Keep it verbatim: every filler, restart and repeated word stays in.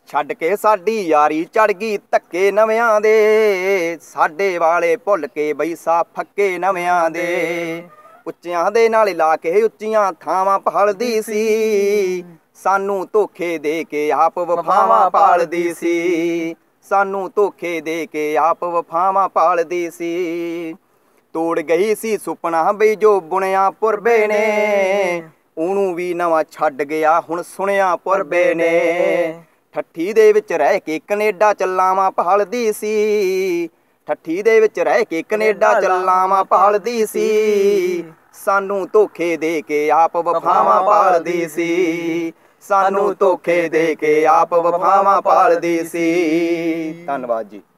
ਛੱਡ ਕੇ ਸਾਡੀ ਯਾਰੀ ਚੜ ਗਈ ਧੱਕੇ ਨਵਿਆਂ ਦੇ, ਸਾਡੇ ਵਾਲੇ ਭੁੱਲ ਕੇ ਬਈ ਸਾ ਫੱਕੇ ਨਵਿਆਂ ਦੇ। ਉੱਚਿਆਂ ਦੇ ਨਾਲ ਲਾ ਕੇ ਉੱਚੀਆਂ ਥਾਵਾਂ ਭਾਲਦੀ ਸੀ, ਸਾਨੂੰ ਧੋਖੇ ਦੇ ਕੇ ਆਪ ਵਫਾਵਾਂ ਪਾਲਦੀ ਸੀ, ਸਾਨੂੰ ਧੋਖੇ ਦੇ ਕੇ ਆਪ ਵਫਾਵਾਂ ਪਾਲਦੀ ਸੀ। ਤੋੜ ਗਈ ਸੀ ਸੁਪਨਾ ਬਈ ਜੋ ਬੁਣਿਆ ਪੁਰਬੇ ਨੇ, ਉਹਨੂੰ ਵੀ ਨਵਾਂ ਛੱਡ ਗਿਆ ਹੁਣ ਸੁਣਿਆ ਪੁਰਬੇ ਨੇ। ਠੱਠੀ ਦੇ ਵਿੱਚ ਰਹਿ ਕੇ ਕਨੇਡਾ ਚੱਲਾਵਾਂ ਭਾਲਦੀ ਸੀ, ਠੱਠੀ ਦੇ ਵਿੱਚ ਰਹਿ ਕੇ ਕਨੇਡਾ ਚੱਲਾਵਾਂ ਭਾਲਦੀ ਸੀ, ਸਾਨੂੰ ਧੋਖੇ ਦੇ ਕੇ ਆਪ ਵਫਾਵਾਂ ਪਾਲਦੀ ਸੀ, ਸਾਨੂੰ ਧੋਖੇ ਦੇ ਕੇ ਆਪ ਵਫਾਵਾਂ ਪਾਲਦੀ ਸੀ। ਧੰਨਵਾਦ ਜੀ।